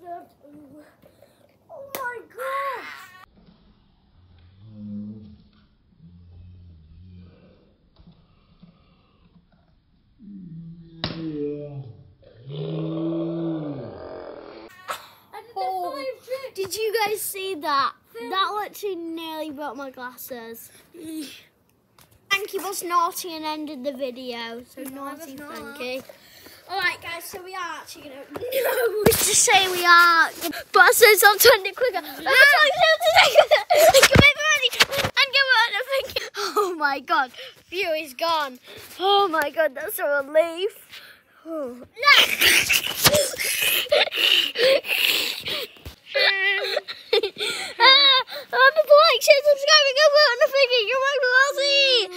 Oh my god! Oh, did you guys see that? That literally nearly broke my glasses. Frankie was naughty and ended the video. So naughty, Frankie. Alright guys, so we are actually going to... No! Just to say we are... But so I'll turn it quicker. Oh my god, View is gone. Oh my god, that's a relief. Oh. Remember to like, share, subscribe, and go on the finger. You're welcome.